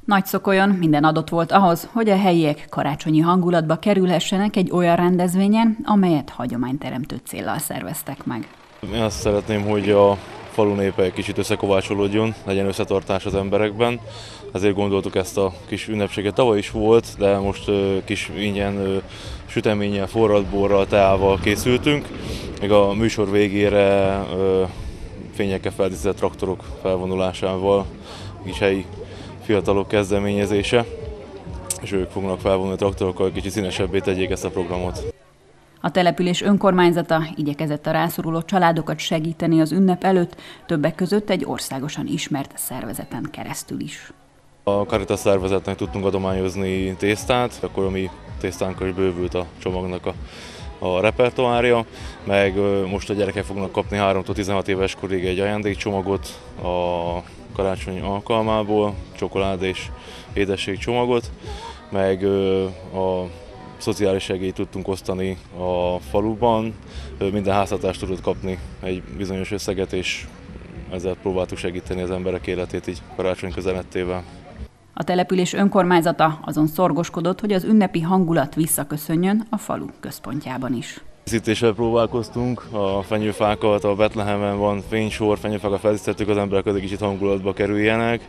Nagyszokolyon minden adott volt ahhoz, hogy a helyiek karácsonyi hangulatba kerülhessenek egy olyan rendezvényen, amelyet hagyományteremtő céllal szerveztek meg. Én azt szeretném, hogy a falu népe egy kicsit összekovácsolódjon, legyen összetartás az emberekben. Ezért gondoltuk ezt a kis ünnepséget. Tavaly is volt, de most kis ingyen süteménnyel, forralt borral, teával készültünk. Még a műsor végére fényekkel feldíszített traktorok felvonulásával, kis helyi fiatalok kezdeményezése, és ők fognak felvonulni a traktorokkal, hogy kicsit színesebbé tegyék ezt a programot. A település önkormányzata igyekezett a rászoruló családokat segíteni az ünnep előtt, többek között egy országosan ismert szervezeten keresztül is. A Caritas szervezetnek tudtunk adományozni tésztát, akkor a mi tésztánkkal is bővült a csomagnak a repertoárja, meg most a gyerekek fognak kapni 3-tól 16 éves korig egy ajándékcsomagot a karácsony alkalmából, csokolád és édesség csomagot, meg a szociális segélyt tudtunk osztani a faluban. Minden háztartás tudott kapni egy bizonyos összeget, és ezzel próbáltuk segíteni az emberek életét így karácsony közelettével. A település önkormányzata azon szorgoskodott, hogy az ünnepi hangulat visszaköszönjön a falu központjában is. Díszítéssel próbálkoztunk, a fenyőfákat, a Betlehemen van fénysor, fenyőfákat feldíszítettük, az emberek egy kicsit hangulatba kerüljenek.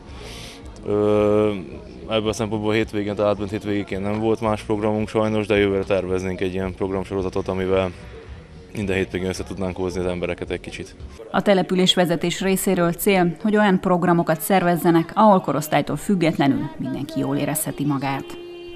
Ebből a szempontból hétvégén, tehát átment hétvégén nem volt más programunk sajnos, de jövőre terveznénk egy ilyen programsorozatot, amivel minden hétvégén össze tudnánk hozni az embereket egy kicsit. A település vezetés részéről cél, hogy olyan programokat szervezzenek, ahol korosztálytól függetlenül mindenki jól érezheti magát.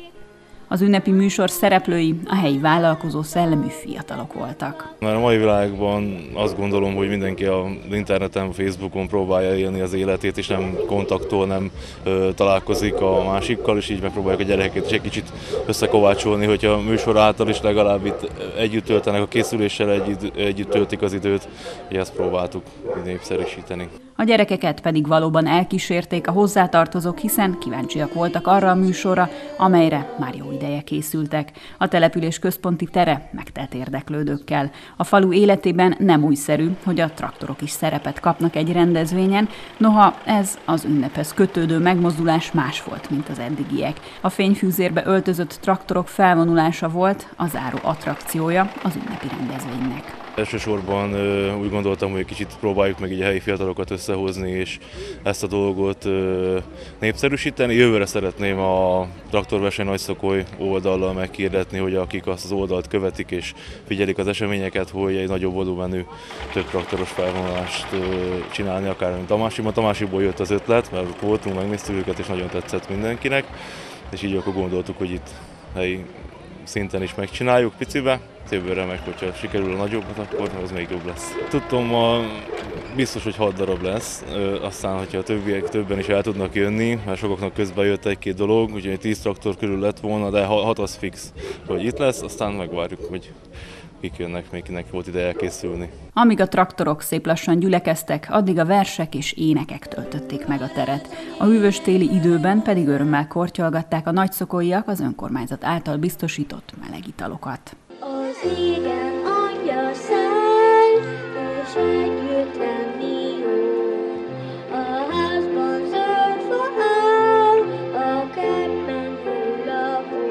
Az ünnepi műsor szereplői a helyi vállalkozó szellemű fiatalok voltak. Már a mai világban azt gondolom, hogy mindenki az interneten, Facebookon próbálja élni az életét, és nem kontaktol, nem találkozik a másikkal, és így megpróbálják a gyerekeket is egy kicsit összekovácsolni, hogyha a műsor által is legalább itt együtt töltenek, a készüléssel együtt töltik az időt, hogy ezt próbáltuk népszerűsíteni. A gyerekeket pedig valóban elkísérték a hozzátartozók, hiszen kíváncsiak voltak arra a műsorra, amelyre már jó ideje készültek. A település központi tere megtelt érdeklődőkkel. A falu életében nem újszerű, hogy a traktorok is szerepet kapnak egy rendezvényen, noha ez az ünnephez kötődő megmozdulás más volt, mint az eddigiek. A fényfűzérbe öltözött traktorok felvonulása volt a záró attrakciója az ünnepi rendezvénynek. Elsősorban úgy gondoltam, hogy kicsit próbáljuk meg így a helyi fiatalokat összehozni, és ezt a dolgot népszerűsíteni. Jövőre szeretném a Traktorverseny Nagyszokoly oldallal meghirdetni, hogy akik azt az oldalt követik és figyelik az eseményeket, hogy egy nagyobb volumenű, több traktoros felvonulást csinálni, akár mint Tamásiban. Tamásiból jött az ötlet, mert voltunk, megnéztük őket, és nagyon tetszett mindenkinek, és így akkor gondoltuk, hogy itt helyi szinten is megcsináljuk picibe. Jövőre meg, hogyha sikerül a nagyobbat, akkor az még jobb lesz. Tudtom, biztos, hogy 6 darab lesz, aztán, hogyha a többen is el tudnak jönni, mert sokaknak közben jött egy-két dolog, úgyhogy 10 traktor körül lett volna, de 6 az fix, hogy itt lesz, aztán megvárjuk, hogy kik jönnek, még kinek volt ide elkészülni. Amíg a traktorok szép lassan gyülekeztek, addig a versek és énekek töltötték meg a teret. A hűvös téli időben pedig örömmel kortyolgatták a nagyszokolyiak az önkormányzat által biztosított meleg italokat. Az égen angyal száll, és együtt lenni jó. A házban zöld fa áll, a kertben hull a hó.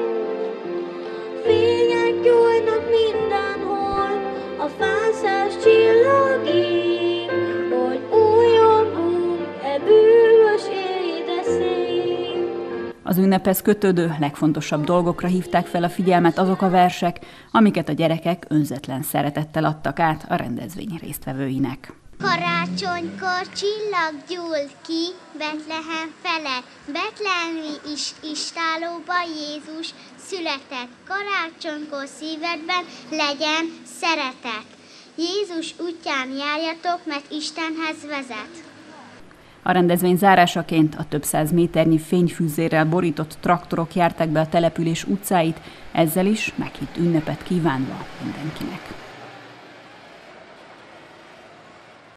Fények gyújnak mindenhol, a fán 100 csillag ég, hogy újongunk e bűvös édes szél. Az ünnephez kötődő legfontosabb dolgokra hívták fel a figyelmet azok a versek, amiket a gyerekek önzetlen szeretettel adtak át a rendezvény résztvevőinek. Karácsonykor csillag gyúl ki Betlehem felett, betlehemi istállóba Jézus született. Karácsonykor szívedben legyen szeretet. Jézus útján járjatok, mert Istenhez vezet. A rendezvény zárásaként a több 100 méternyi fényfűzérrel borított traktorok járták be a település utcáit, ezzel is meghitt ünnepet kívánva mindenkinek.